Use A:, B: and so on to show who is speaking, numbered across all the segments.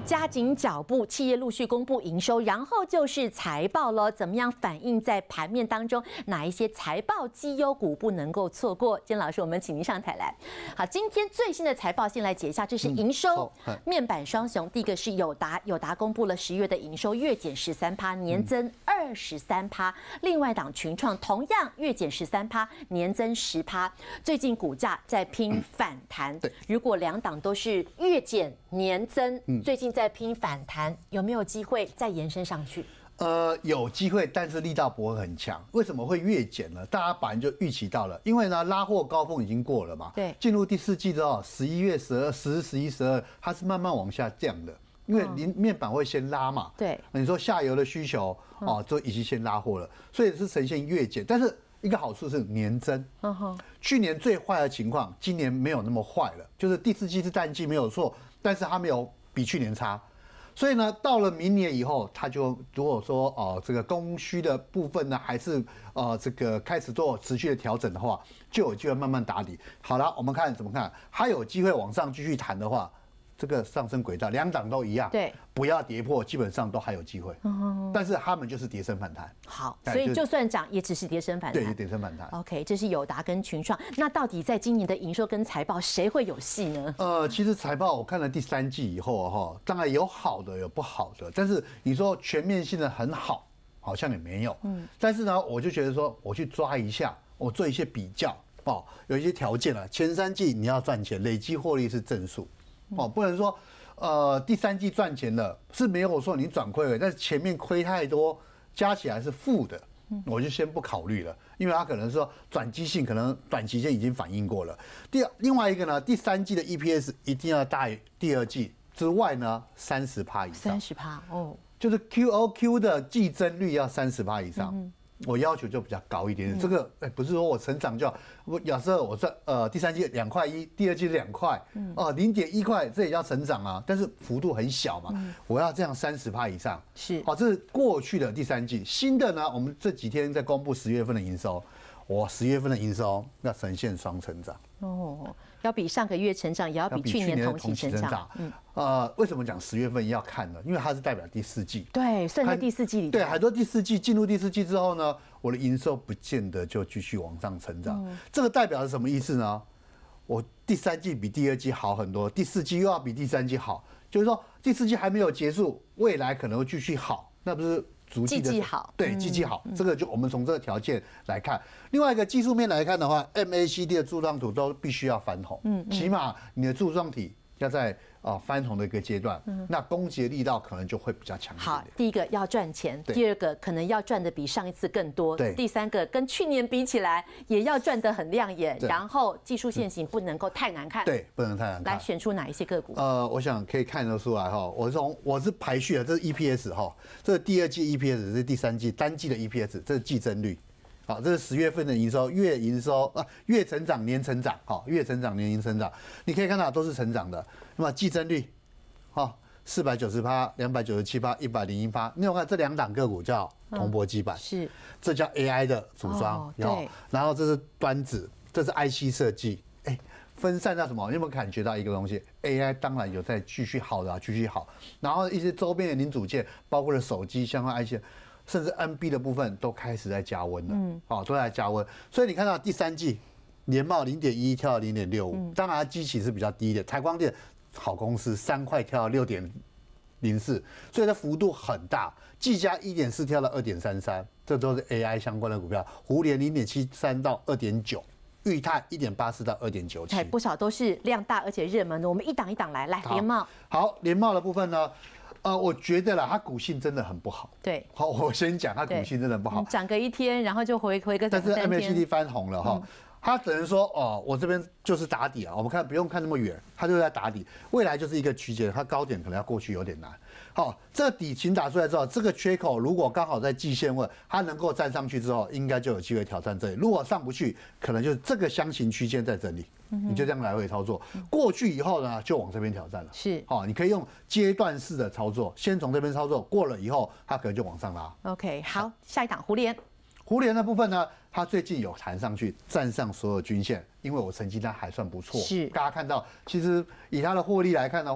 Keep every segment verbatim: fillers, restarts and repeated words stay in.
A: 加紧脚步，企业陆续公布营收，然后就是财报咯，怎么样反映在盘面当中？哪一些财报绩优股不能够错过？今天老师，我们请您上台来。好，今天最新的财报先来解一下，这是营收、嗯、面板双雄。第一个是友达，友达公布了十月的营收月减十三趴，年增二十三趴。另外档群创同样月减十三趴，年增十趴。最近股价在拼反弹，嗯、如果两档都是月减年增，嗯、最近在拼反弹，有没有机会再延伸上去？
B: 呃，有机会，但是力道不会很强。为什么会月减呢？大家本来就预期到了，因为呢拉货高峰已经过了嘛。对。进入第四季之后，十一月、十二、十、十一、十二，它是慢慢往下降的，因为您面板会先拉嘛。对。你说下游的需求哦，就已经先拉货了，所以是呈现月减。但是一个好处是年增。嗯去年最坏的情况，今年没有那么坏了，就是第四季是淡季没有错，但是它没有比去年差。所以呢，到了明年以后，它就如果说哦、呃，这个供需的部分呢，还是呃这个开始做持续的调整的话，就有机会慢慢打底。好了，我们看怎么看，还有机会往上继续弹的话，这个上升轨道两档都一样，对，不要跌破，基本上都还有机会。嗯，但是他们就是跌升反弹。
A: 好，所以就算涨，也只是跌升反弹。
B: 对，跌升反弹。
A: OK， 这是友达跟群创。那到底在今年的营收跟财报，谁会有戏呢？
B: 呃，其实财报我看了第三季以后哈，当然有好的有不好的，但是你说全面性的很好，好像也没有。嗯，但是呢，我就觉得说，我去抓一下，我做一些比较哦，有一些条件了。前三季你要赚钱，累积获利是正数。哦，不能说，呃，第三季赚钱了是没有说你转亏了，但是前面亏太多，加起来是负的，我就先不考虑了，因为它可能说转机性，可能短期间已经反映过了。第二，另外一个呢，第三季的 E P S 一定要大于第二季之外呢，三十趴以上，
A: 三十趴哦，
B: 就是 Q O Q 的季增率要三十趴以上。嗯，我要求就比较高一点点，这个哎、欸、不是说我成长就好，我假设我赚呃第三季两块一，第二季两块，哦零点一块，这也叫成长啊，但是幅度很小嘛，嗯、我要这样三十趴以上，是好，这是过去的第三季，新的呢，我们这几天在公布十月份的营收，我十月份的营收要呈现双成长
A: 哦。要比上个月成长，也要比去年同期成长。
B: 嗯，呃，为什么讲十月份要看呢？因为它是代表第四季。
A: 对，算在第四季里。
B: 对，很多第四季进入第四季之后呢，我的营收不见得就继续往上成长。嗯、这个代表是什么意思呢？我第三季比第二季好很多，第四季又要比第三季好，就是说第四季还没有结束，未来可能会继续好，那不是？
A: 季季好，
B: 对，季季好，这个就我们从这个条件来看。另外一个技术面来看的话 ，M A C D 的柱状图都必须要翻红，嗯，起码你的柱状体要在啊翻红的一个阶段，那攻击的力道可能就会比较强一点。
A: 好，第一个要赚钱，第二个可能要赚的比上一次更多，对，第三个跟去年比起来也要赚得很亮眼，然后技术线型不能够太难看，
B: 对，不能太难看。
A: 来选出哪一些个股？
B: 呃，我想可以看得出来哈，我从我是排序的，这是 E P S 哈，这是第二季 E P S， 这是第三季单季的 E P S， 这是季增率。好，这是十月份的营收，月营收啊，月成长，年成长，好，月成长，年成长，你可以看到都是成长的。那么季增率，好，四百九十趴，两百九十七趴，一百零一趴。你有看这两档个股叫铜箔基板，是，这叫 A I 的组装，对，然后这是端子，这是 I C 设计，哎，分散到什么？你有没有感觉到一个东西 ？A I 当然有在继续好的，继续好，然后一些周边的零组件，包括了手机相关 I C。甚至 N B 的部分都开始在加温了，嗯，好，都在加温，所以你看到第三季年报零点一跳到零点六五，当然它基期是比较低的。台光电好公司，三块跳到六点零四，所以它幅度很大。技嘉一点四跳到二点三三，这都是 A I 相关的股票。胡联零点七三到二点九，裕泰一点八四到二点九七，
A: 不少都是量大而且热门的。我们一档一档来，来联茂。
B: 好，联茂的部分呢？呃，我觉得啦，它股性真的很不好。对，好，我先讲，它股性真的不好，
A: 涨个一天，然后就回回个三天。
B: 但是 M A C D 翻红了哈，它只能说哦，我这边就是打底啊，我们看不用看那么远，它就在打底，未来就是一个区间，它高点可能要过去有点难。好，这底型打出来之后，这个缺口如果刚好在季线位，它能够站上去之后，应该就有机会挑战这里。如果上不去，可能就是这个箱型区间在这里。你就这样来回操作，过去以后呢，就往这边挑战了。是，好，你可以用阶段式的操作，先从这边操作，过了以后，它可能就往上拉。
A: OK， 好，下一档胡联。
B: 胡联的部分呢，它最近有弹上去，站上所有均线，因为我成绩单还算不错。是，大家看到，其实以它的获利来看的话，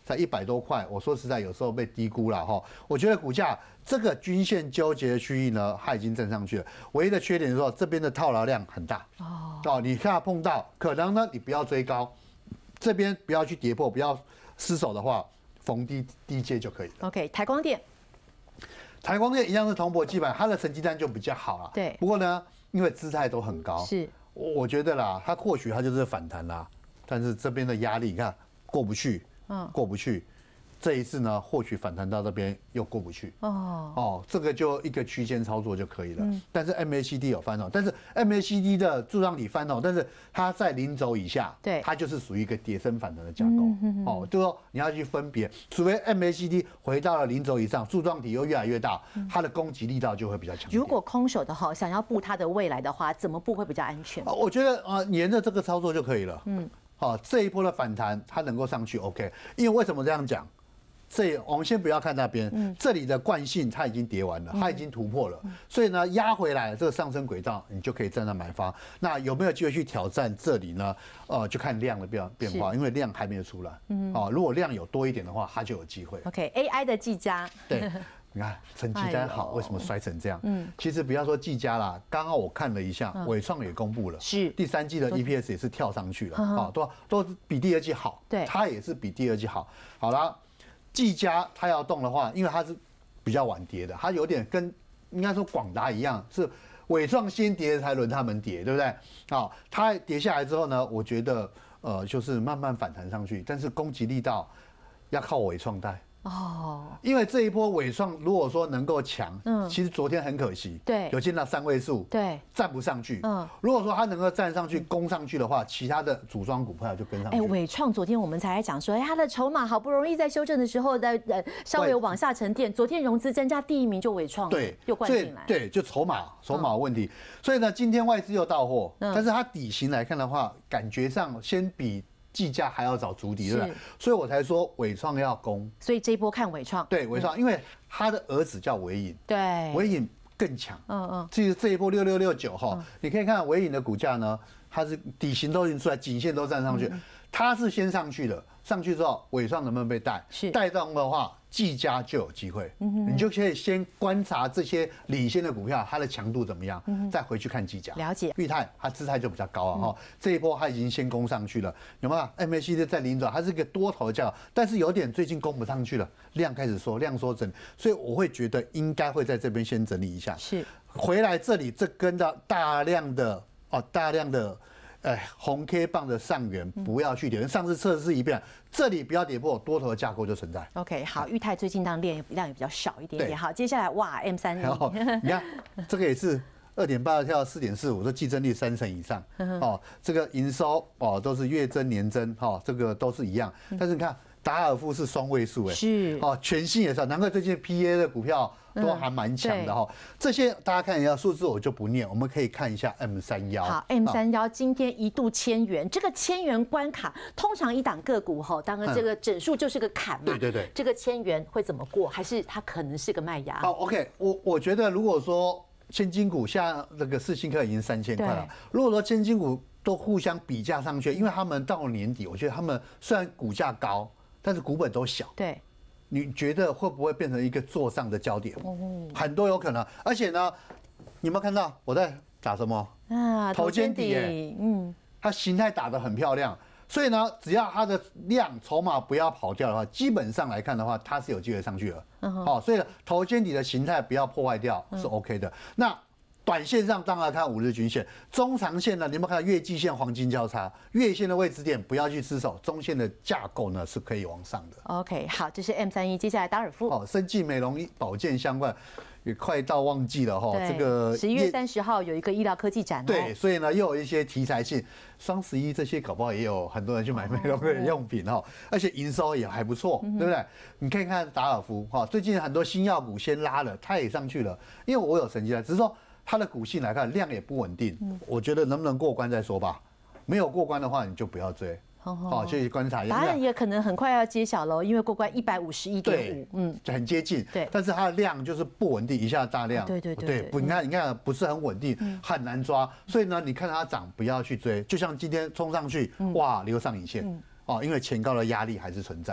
B: 才一百多块，我说实在有时候被低估了哈。我觉得股价这个均线纠结的区域呢，它已经站上去了，唯一的缺点是说这边的套牢量很大哦。哦，你看碰到可能呢，你不要追高，这边不要去跌破，不要失手的话，逢低低接就可以了。
A: OK， 台光电。
B: 台光电一样是铜箔基板，它的成绩单就比较好了。
A: 对。
B: 不过呢，因为姿态都很高，
A: 是。
B: 我我觉得啦，它或许它就是反弹啦，但是这边的压力你看过不去，嗯，过不去。这一次呢，或许反弹到这边又过不去。哦。哦，这个就一个区间操作就可以了。嗯。但是 M A C D 有翻动，但是 M A C D 的柱状体翻动，但是它在零轴以下，
A: 对，
B: 它就是属于一个跌升反弹的架构。嗯哦，就说你要去分别，除非 M A C D 回到了零轴以上，柱状体又越来越大，它的攻击力道就会比较强。
A: 如果空手的话，想要布它的未来的话，怎么布会比较安全？
B: 我觉得啊，沿着这个操作就可以了。嗯。好，这一波的反弹它能够上去 ，OK。因为为什么这样讲？这我们先不要看那边，嗯、这里的惯性它已经跌完了，它已经突破了，嗯、所以呢压回来这个上升轨道，你就可以站在买方。那有没有机会去挑战这里呢？呃，就看量的变变化，因为量还没有出来。嗯，哦，如果量有多一点的话，它就有机会。
A: OK，A I 的技嘉，
B: 对，你看成绩单好，为什么摔成这样？嗯，其实不要说技嘉啦，刚刚我看了一下，伟创也公布了，
A: 是
B: 第三季的 E P S 也是跳上去了，啊，都都比第二季好，
A: 对，
B: 它也是比第二季好。好啦。技嘉它要动的话，因为它是比较晚跌的，它有点跟应该说广达一样，是伟创先跌才轮他们跌，对不对？好，它跌下来之后呢，我觉得呃就是慢慢反弹上去，但是攻击力道要靠伟创带。哦，因为这一波伟创如果说能够强，嗯，其实昨天很可惜，
A: 对，
B: 有见到三位数，
A: 对，
B: 站不上去，嗯，如果说它能够站上去、攻上去的话，其他的组装股票就跟上去。
A: 哎，伟创昨天我们才来讲说，哎，它的筹码好不容易在修正的时候，在呃稍微往下沉淀，昨天融资增加第一名就伟创，
B: 对，
A: 又灌进来，
B: 对，就筹码筹码问题，所以呢，今天外资又到货，但是它底型来看的话，感觉上先比技嘉还要找足底，对不对？所以我才说伟创要攻。
A: 所以这一波看伟创。
B: 对，伟创，因为他的儿子叫伟影，
A: 对，
B: 伟影更强。嗯嗯。其实这一波六六六九哈，你可以看伟影的股价呢，它是底型都已经出来，颈线都站上去，它是先上去的，上去之后伟创能不能被带？
A: 是
B: 带动的话，技嘉就有机会。你就可以先观察这些领先的股票，它的强度怎么样，再回去看技嘉。
A: 了解。
B: 裕泰它姿态就比较高啊，哈，这一波它已经先攻上去了，有没有 ？M A C D 在领转，它是一个多头价，但是有点最近攻不上去了，量开始缩，量缩整，所以我会觉得应该会在这边先整理一下。
A: 是。
B: 回来这里，这跟到大量的哦，大量的。哎，红 K 棒的上缘不要去跌，上次测试一遍，这里不要跌破，多头的架构就存在。
A: OK， 好，裕泰最近当量量也比较少一点点。好，接下来哇 M 三一，
B: 你看这个也是二点八跳四点四五，这季增率三成以上。哦，这个营收哦都是月增年增，哈，这个都是一样。但是你看达尔夫是双位数，哎，
A: 是
B: 哦，全新也是，难怪最近 P A 的股票都还蛮强的哈。这些大家看一下数字，我就不念，我们可以看一下 M 三一。
A: 好 ，M 三一今天一度千元，这个千元关卡，通常一档个股哈，当然这个整数就是个坎嘛。
B: 对对对。
A: 这个千元会怎么过？还是它可能是个卖压？
B: 好 ，OK， 我我觉得如果说千金股像那个世新科已经三千块了，如果说千金股都互相比价上去，因为他们到了年底，我觉得他们虽然股价高，但是股本都小。
A: 对。
B: 你觉得会不会变成一个做上的焦点？很多有可能，而且呢，你有没有看到我在打什么？啊，头肩底，嗯，它形态打得很漂亮，所以呢，只要它的量筹码不要跑掉的话，基本上来看的话，它是有机会上去了。好，所以头肩底的形态不要破坏掉是 OK 的。那短线上当然看五日均线，中长线呢，你有没有看到月季线黄金交叉？月线的位置点不要去失守，中线的架构呢是可以往上的。
A: OK， 好，这是 M 三一，接下来达尔夫。
B: 哦，生技美容保健相关也快到旺季了哈。这个
A: 十一月三十号有一个医疗科技展。
B: 对，所以呢又有一些题材性，双十一这些搞不好也有很多人去买美容的用品哈，而且营收也还不错，对不对？你可以看达尔夫哈，最近很多新药股先拉了，它也上去了，因为我有成绩了，只是说。它的股性来看，量也不稳定，我觉得能不能过关再说吧。没有过关的话，你就不要追。好，所以观察一下。
A: 答案也可能很快要揭晓了，因为过关一百五十一点五，
B: 嗯，很接近。
A: 对，
B: 但是它的量就是不稳定，一下大量。
A: 对对对。
B: 对，你看，你看，不是很稳定，很难抓。所以呢，你看它涨，不要去追。就像今天冲上去，哇，留上影线。哦，因为前高的压力还是存在的。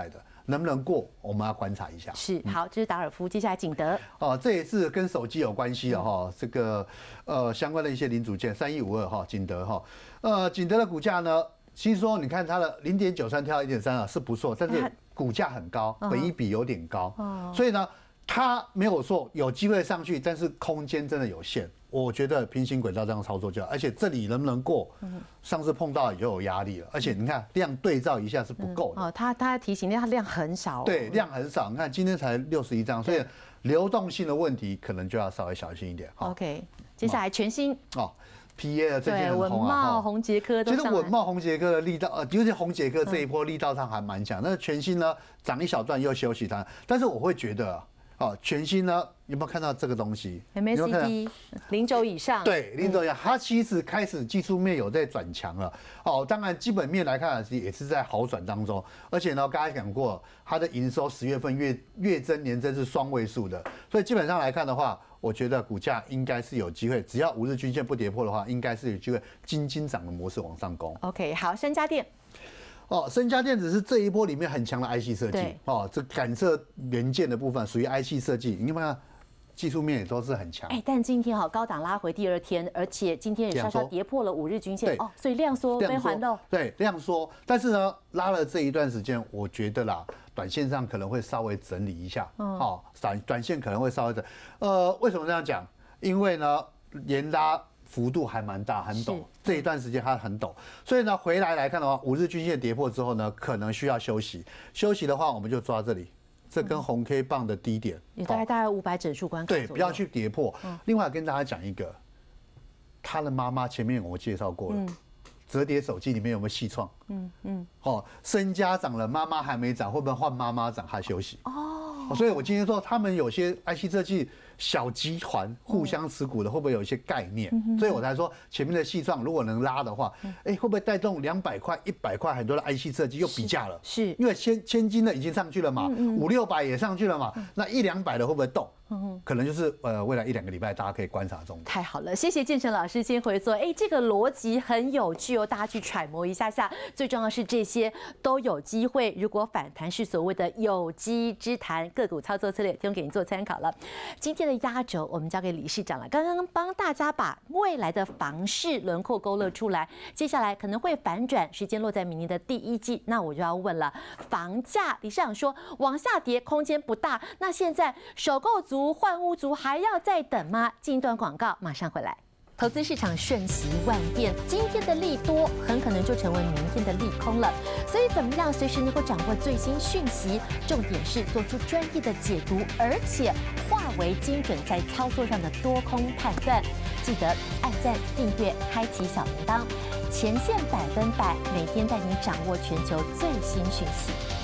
B: 能不能过，我们要观察一下。
A: 是，好，这是达尔夫，接下来景德。
B: 哦，这也是跟手机有关系的哈，这个呃相关的一些零组件，三一五二哈，景德哈，呃，景德的股价呢，其实说你看它的零点九三跳一点三啊是不错，但是股价很高，本益比有点高，所以呢，它没有说有机会上去，但是空间真的有限。我觉得平行轨道这样操作就好，而且这里能不能过，上次碰到也就有压力了。而且你看量对照一下是不够的。
A: 哦，他他提醒它量很少。
B: 对，量很少。你看今天才六十一张，所以流动性的问题可能就要稍微小心一点。
A: OK， 接下来全新
B: 哦 ，P A 的最近很
A: 文
B: 红啊。
A: 茂、宏捷科都
B: 其
A: 上来。
B: 实文茂、宏捷科的力道，呃，尤其宏捷科这一波力道上还蛮强。那全新呢，涨一小段又休息它，但是我会觉得。哦，全新呢，有没有看到这个东西
A: ？M A C D 零轴以上，
B: 对，零轴以上，它其实开始技术面有在转强了。哦，当然基本面来看也是在好转当中，而且呢，刚才讲过，它的营收十月份月月增年增是双位数的，所以基本上来看的话，我觉得股价应该是有机会，只要五日均线不跌破的话，应该是有机会金金涨的模式往上攻。
A: OK， 好，身家电。
B: 哦，身家电子是这一波里面很强的 I C 设计哦，这感测元件的部分属于 I C 设计，你看技术面也都是很强。
A: 哎，但今天哈高档拉回第二天，而且今天也稍稍跌破了五日均线哦，所以量缩没还到。
B: 对，量缩，但是呢，拉了这一段时间，我觉得啦，短线上可能会稍微整理一下，哦，短短线可能会稍微整，呃，为什么这样讲？因为呢，连拉。幅度还蛮大，很陡。这一段时间它很陡，所以呢，回来来看的话，五日均线跌破之后呢，可能需要休息。休息的话，我们就抓这里，这根红 K 棒的低点，
A: 也大概大概五百整数关口。
B: 对，不要去跌破。另外跟大家讲一个，他的妈妈前面我介绍过了，折叠手机里面有没有矽创？嗯嗯。哦，身家涨了，妈妈还没涨，会不会换妈妈涨？他休息。哦。所以我今天说，他们有些 I C 设计。小集团互相持股的会不会有一些概念？所以我才说前面的矽创如果能拉的话，哎，会不会带动两百块、一百块很多的 I C 设计又比价了？
A: 是，
B: 因为千千金的已经上去了嘛，五六百也上去了嘛，那一两百的会不会动？可能就是呃未来一两个礼拜大家可以观察重点。
A: 太好了，谢谢建成老师先回座。哎，这个逻辑很有趣哦，大家去揣摩一下下。最重要是这些都有机会，如果反弹是所谓的有机之谈，个股操作策略提供给你做参考了。今天的压轴我们交给理事长了，刚刚帮大家把未来的房市轮廓勾勒出来，接下来可能会反转，时间落在明年的第一季。那我就要问了，房价理事长说往下跌空间不大，那现在首购族换屋族还要再等吗？进一段广告，马上回来。投资市场瞬息万变，今天的利多很可能就成为明天的利空了。所以，怎么样随时能够掌握最新讯息？重点是做出专业的解读，而且化为精准在操作上的多空判断。记得按赞、订阅、开启小铃铛，前线百分百，每天带你掌握全球最新讯息。